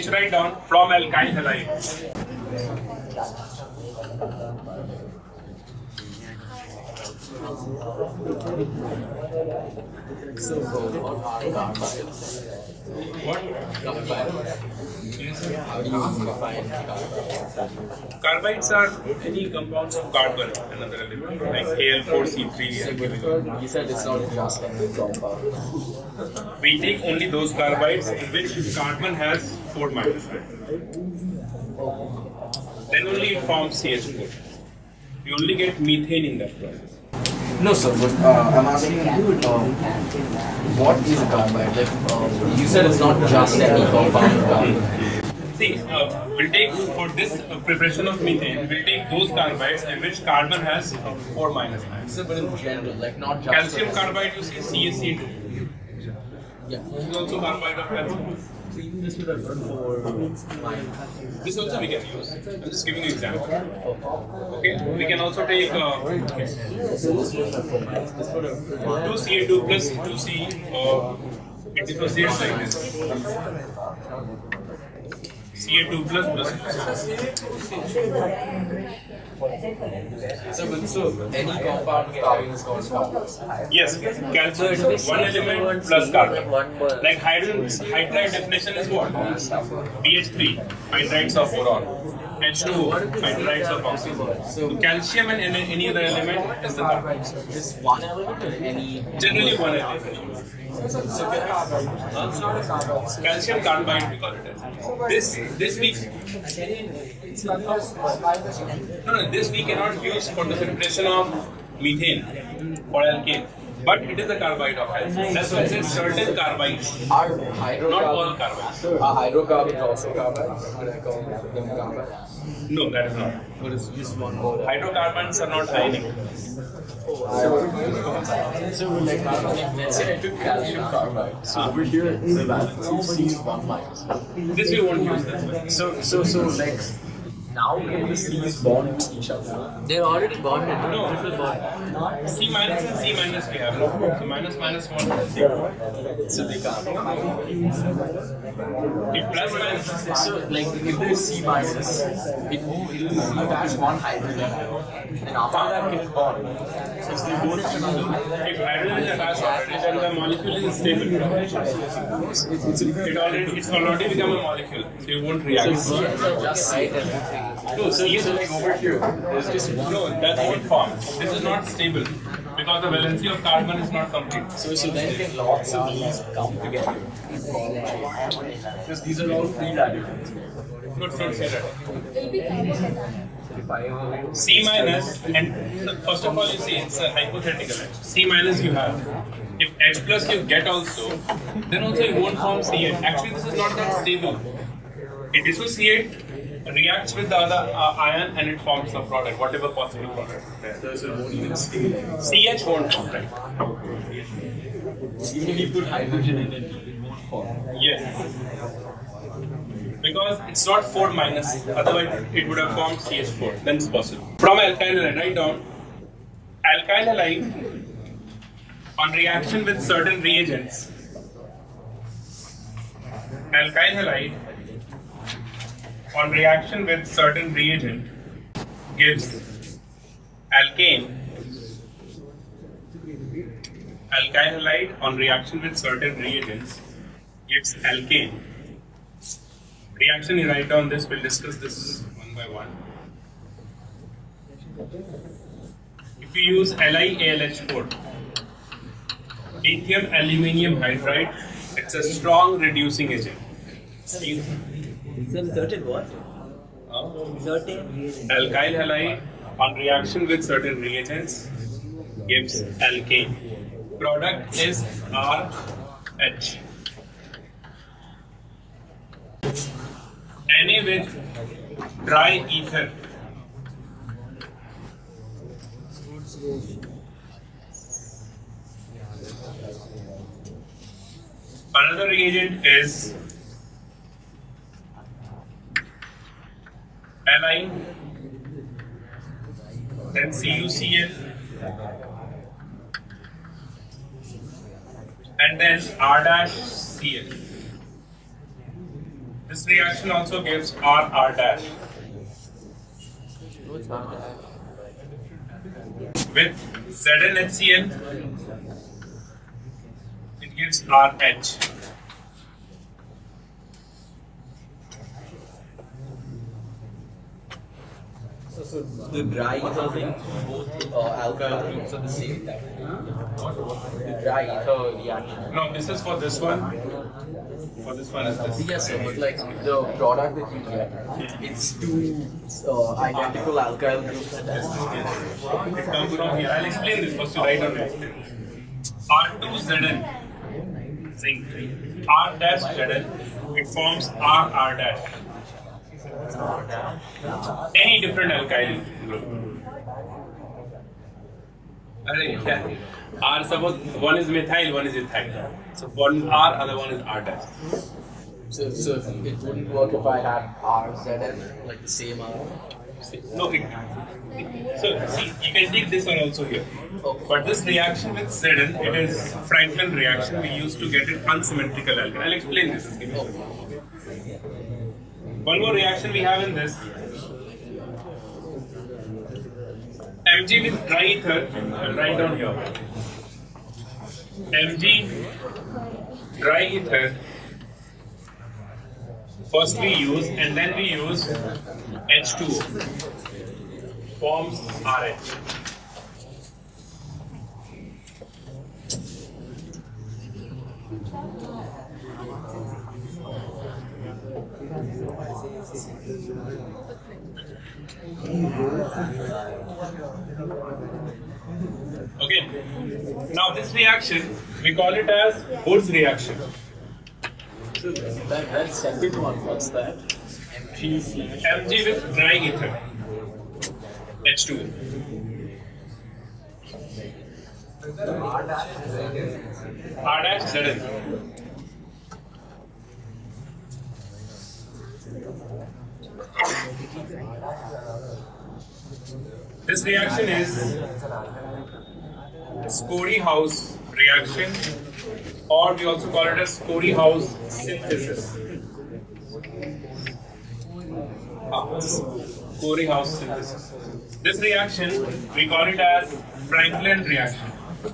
CH, write down from alkyl halide. So, what carbides? What? How do you define carbides? Carbides are any compounds of carbon, another element, like Al4C3. You said it's not just any compound. We take only those carbides in which carbon has 4 minus. Then only it forms CH4. We only get methane in that process. No, sir, but I'm asking what is a carbide? Like, you said it's not just any compound. See, we'll take for this preparation of methane, we'll take those carbides in which carbon has 4 minus ions. Sir, but in general, like not just Calcium carbide, you see CaC2. Yeah. This is also carbide of calcium. So even this would have run for This also we can use. I'm just giving you an example. Okay, we can also take 2Ca2 plus 2Ce. It dissociates like this. Ca2 plus. So any compound of carbon is called carbon. Yes, calcium is one element plus carbon. Like hydride definition is what? BH3, hydrides of boron. H2O, hydrides of oxygen. So calcium and any other element is the carbon. Just one element or any? Generally one element. Calcium carbide we call it as. This we this we cannot use for the separation of methane or alkane, but it is a carbide of calcium. That's why it says certain carbides, Are not all carbides. Are hydrocarbons also carbides? Can I call them carbides? No, that is not. But it's just one more. Hydrocarbons are not ionic. So like, let's say I took calcium carbide. So over here, the valence is 1 minus. This we won't use this. So like, now can the C's bond to each other? They're already bonded. No, Triple bond. C minus and C minus we have. So minus one. So they can't. If plus minus. So like, if there's C minus, it will attach one hydrogen, and after that it bond. If they both If hydrogen is attached already, then the molecule is stable. It's already become a molecule, so you won't react. just side everything. No, So like over here, there's just one. No, that won't form. This is not stable because the valency of carbon is not complete. So then can lots of these come together? Because these are all free radicals. Good, don't say that. C minus, and first of all, you see it's a hypothetical. C minus you have. If H plus you get also, then also you won't form CH. Actually, this is not that stable. It dissociates, reacts with the other ion, and it forms the product, whatever possible product. So it won't even stay like CH won't form, right? even if you put hydrogen in it, it won't form. Yes. Because it's not 4 minus, otherwise it would have formed CH4, then it's possible. From alkyl halide, write down alkyl halide on reaction with certain reagents. Alkyl halide on reaction with certain reagent gives alkane. Alkyl halide on reaction with certain reagents gives alkane. Reaction you write down this, we'll discuss this one by one. If you use LiAlH4, lithium aluminium hydride, it's a strong reducing agent. Certain what? Certain Alkyl halide on reaction with certain reagents gives alkane. Product is RH. Na with dry ether. Another reagent is Li, then CuCl, and then R-Cl. This This reaction also gives R dash. With ZnHCl, it gives RH. So the dry ether thing, both alkyl groups are the same. The dry ether reaction. No, this is for this one. For this one is this. Yes, sir, but like the product that you get, it's two identical alkyl groups. It comes from here. I'll explain this first. You write on it. R2Zn zinc. R dash Zn. It forms R dash. Any different alkyl group. R, suppose one is methyl, one is ethyl. So one is R, other one is R dash. So it wouldn't work if I had RZN, like the same R. No, so see, you can take this one also here. But this reaction with Zn, it is Franklin reaction. We used to get it unsymmetrical alkane. I'll explain this. One more reaction we have in this. Mg with dry ether, I'll write down here. Mg dry ether. First we use and then we use H2O. Forms RH. Okay. Now this reaction, we call it as Wood's reaction. So that second one, what's that? Mg with dry ether. H2O. R dash Zn. This reaction is Scori-House reaction, or we also call it as Scori-House synthesis. Scori-House synthesis. This reaction, we call it as Franklin reaction.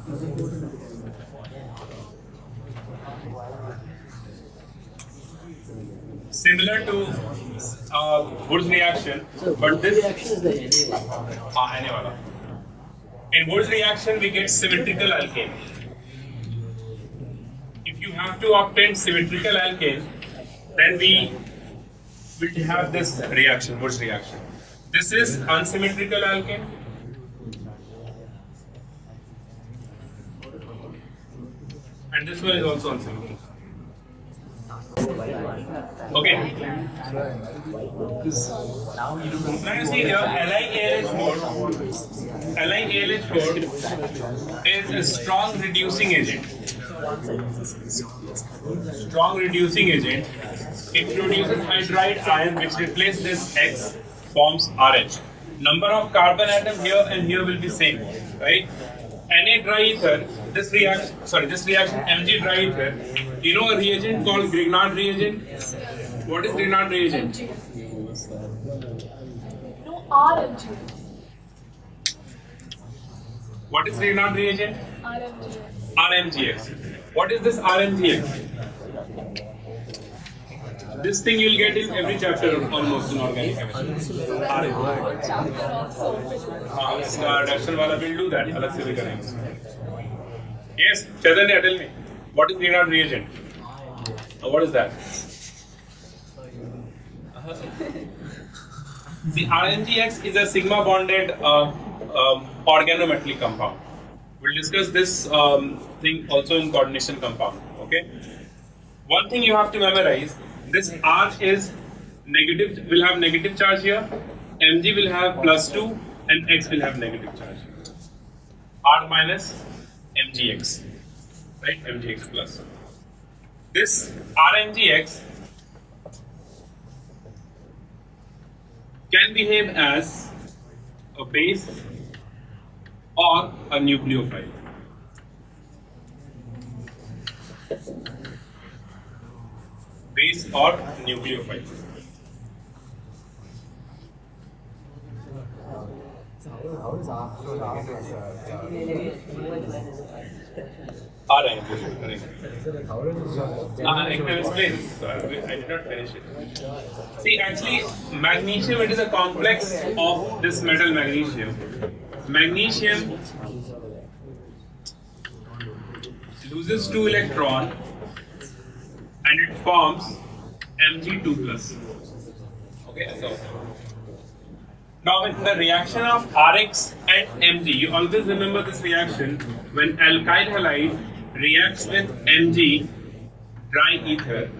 Similar to Wood's reaction, but this reaction is the Na. In Wood's reaction, we get symmetrical alkane. If you have to obtain symmetrical alkane, then we will have this reaction, Wood's reaction. This is unsymmetrical alkane. And this one is also unsymmetrical. Okay. Now you see here, LiAlH4 is a strong reducing agent. Strong reducing agent. It produces hydride ion which replaces this X, forms RH. Number of carbon atom here and here will be same, right? Na dry ether, this reaction Mg dry ether, you know a reagent called Grignard reagent? What is Grignard reagent? No, RMG. What is Grignard reagent? RMGX. RMGX. What is this RMGX? This thing you'll get in every chapter almost in organic chemistry. Chapter also. Reduction wala will do that. Alag se bhi karenge. Yes, Chaitanya, tell me. What is Grignard reagent? What is that? The RMGX is a sigma bonded organometallic compound. We'll discuss this thing also in coordination compound. Okay. One thing you have to memorize: this R is negative. Will have negative charge here. Mg will have +2, and X will have negative charge. R minus MgX, right? MgX plus. This RMGX can behave as a base or a nucleophile. base or nucleophile. RN. I can explain. I did not finish it. See, actually, magnesium, it is a complex of this metal magnesium. Magnesium loses 2 electrons and it forms Mg2+. Okay, so now with the reaction of Rx and Mg, you always remember this reaction when alkyl halide reacts with Mg dry ether,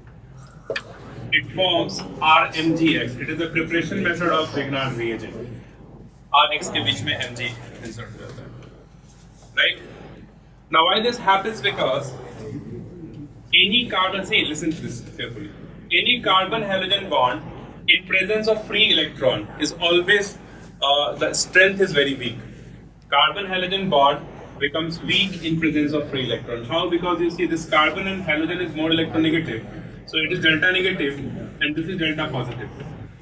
it forms RMgX. It is the preparation method of Grignard reagent. Rx के बीच में Mg insert हो जाता है, right? Now why this happens? Because any carbon, say, listen to this carefully. Any carbon halogen bond in presence of free electron is always, the strength is very weak. Carbon halogen bond becomes weak in presence of free electron. How? Because you see this carbon and halogen is more electronegative. So it is delta negative and this is delta positive.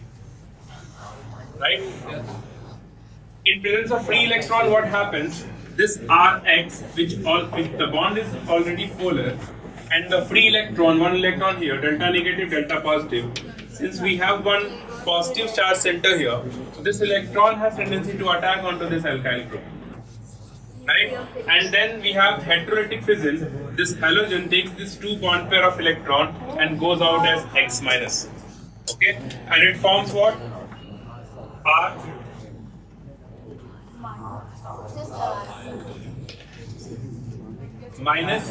Right? In presence of free electron, what happens? This Rx, which the bond is already polar, and the free electron, one electron here, delta negative, delta positive. Since we have one positive charge center here, so this electron has tendency to attack onto this alkyl group. Right? And then we have heterolytic fission. This halogen takes this 2 bond pair of electron and goes out as X minus. Okay? And it forms what? R minus.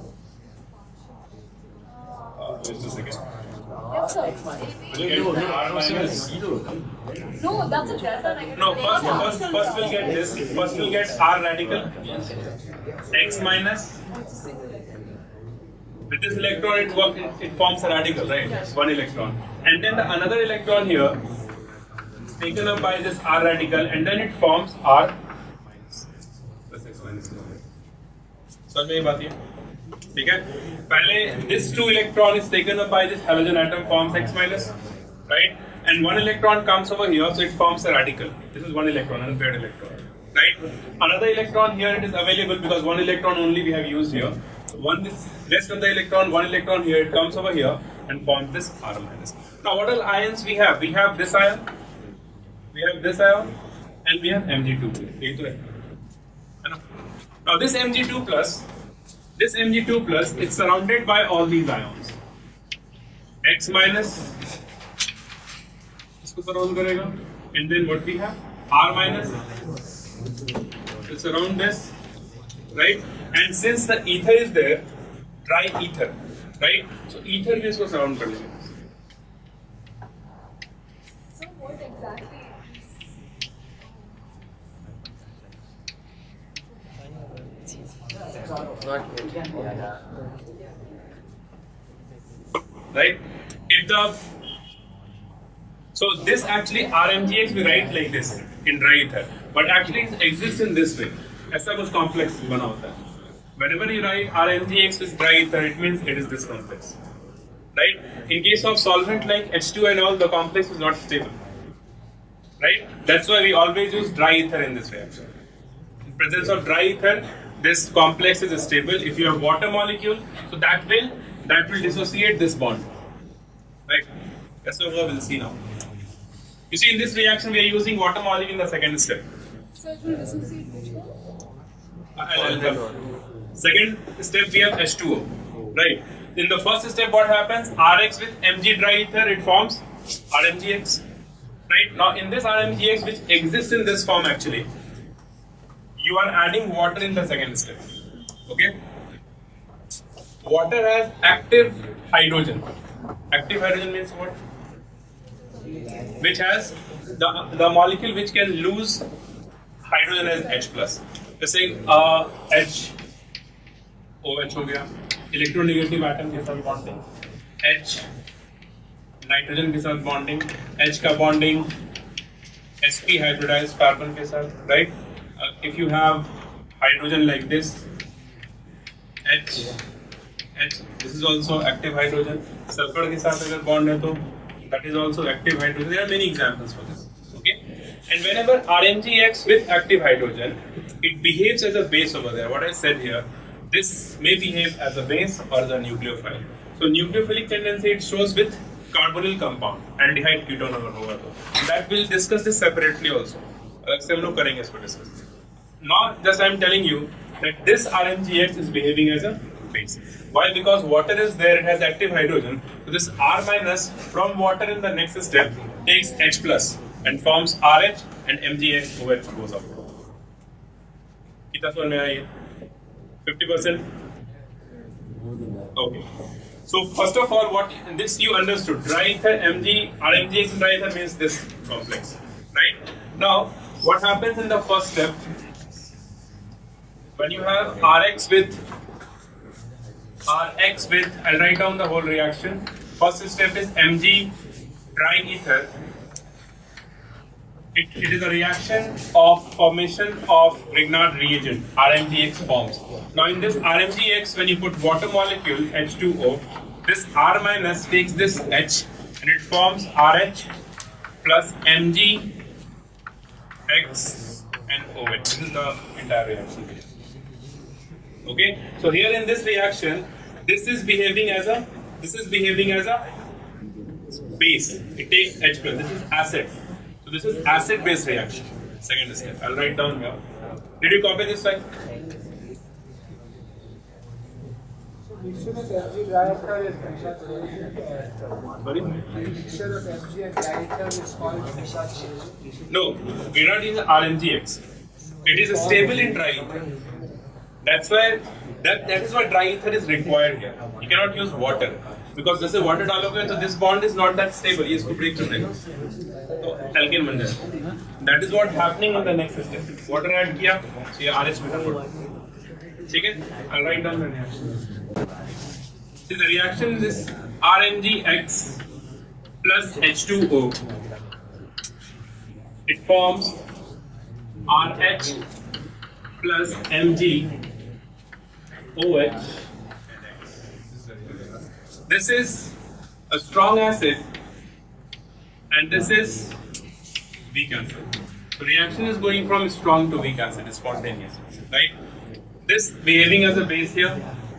Just a second. Yes, sir. R minus. No, that's a delta negative. No, first we'll get this. First we'll get R radical. X minus. With this electron, it forms a radical, right? 1 electron. And then the another electron here is taken up by this R radical, and then it forms R minus. Plus X minus. समझ में ये बात है? ठीक है? पहले this 2 electron is taken up by this halogen atom, forms X minus, right? And 1 electron comes over here, so it forms a radical. This is 1 electron, unpaired electron, right? Another electron here, it is available because 1 electron only we have used here. So this rest of the electron, 1 electron here, it comes over here and forms this R minus. Now what all ions we have? We have this ion, we have this ion, and we have Mg2. Now this Mg2 plus, it's surrounded by all these ions. X minus, इसको surround करेगा, and then what we have? R minus, will surround this, right? And since the ether is there, dry ether, right? So ether भी इसको surround कर लेगा. So what exactly? Right? So this actually RMgX we write like this in dry ether, but actually it exists in this way. ऐसा कुछ complex बना होता है. Whenever you write RMgX with dry ether, it means it is this complex. Right? In case of solvent like H2 and all, the complex is not stable. Right? That's why we always use dry ether in this reaction. In presence of dry ether, this complex is stable. If you have water molecule, so that will dissociate this bond. Right? That's what we'll see now. You see, in this reaction, we are using water molecule in the second step. So it will dissociate which one? I'll come. Second step, we have H2O. Right? In the first step, what happens? Rx with Mg dry ether, it forms RMgX. Right? Now, in this RMgX, which exists in this form actually, you are adding water in the second step. Okay? Water has active hydrogen. Active hydrogen means what? Which has the molecule which can lose hydrogen as H plus. Let's say H, OH हो गया, electronegative atom के साथ bonding, H, nitrogen के साथ bonding, H का bonding, sp hybridized carbon के साथ, right? If you have hydrogen like this, H, H. This is also active hydrogen. Sulfur के साथ अगर bond है तो that is also active hydrogen. There are many examples for this. Okay. And whenever RMGX with active hydrogen, it behaves as a base over there. What I said here, this may behave as a base or as a nucleophile. So nucleophilic tendency it shows with carbonyl compound, aldehyde ketone अगर होगा तो. That we'll discuss this separately also. अलग से हम लोग करेंगे इसको discuss. Now just I am telling you that this RMGX is behaving as a base. Why? Because water is there, it has active hydrogen. So this R minus from water in the next step takes H plus and forms RH and MgX OH goes out. कितना समझ में आया? 50%? Okay. So first of all, what this you understood? Dry ether RMGX dry ether means this complex, right? Now, what happens in the first step? When you have Rx with, I'll write down the whole reaction. First step is Mg dry ether. It is a reaction of formation of Grignard reagent, RMGX forms. Now in this RMGX, when you put water molecule, H2O, this R minus takes this H and it forms RH plus Mg X and OH. This is the entire reaction. Okay, so here in this reaction, this is behaving as a base. It takes H plus. This is acid. So this is acid-base reaction. Second step. I'll write down here. Did you copy this slide? Mixture of Mg dry ether is Sorry? mixture of Mg and dry ether is called such. No, Grignard is RMGX. It is stable in dry ether. That's why that is why dry ether is required here. You cannot use water because this is water डालोगे तो this bond is not that stable. ये इसको break कर देगा. तो alkane बन जाएगा. That is what happening in the next step. Water add किया तो ये RH beta product. ठीक है? I'll write down the reaction. See the reaction is RMGX plus H2O. It forms RH plus Mg OH. This is a strong acid and this is weak acid. So reaction is going from strong to weak acid, it's spontaneous, right? This behaving as a base here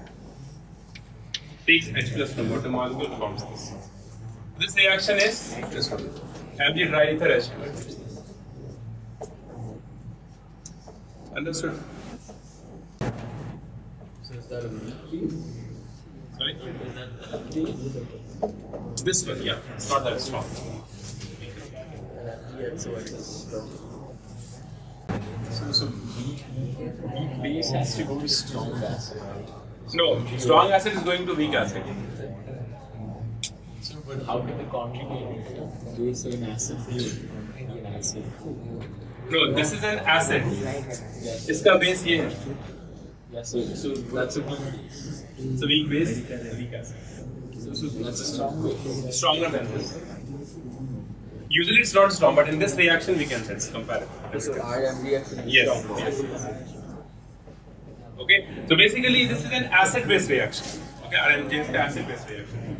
takes H plus from water molecule, forms this. This reaction is this one. Mg dry ether H2. Understood? So is that a weak? Sorry? This one, yeah. It's not that strong. So it's strong. So Weak base has to go to strong acid. no, strong acid is going to weak acid. So, but how can the conjugate base in acid be an acid? No, this is an acid. इसका base ये है. Yeah, so that's a weak base. It's a weak base, weak acid. So that's a strong base. Stronger than this. Usually it's not strong, but in this reaction we can sense comparative. So RMGX is Yes, strong. yes. Okay, so basically this is an acid-base reaction. Okay, RMG is an acid-base reaction.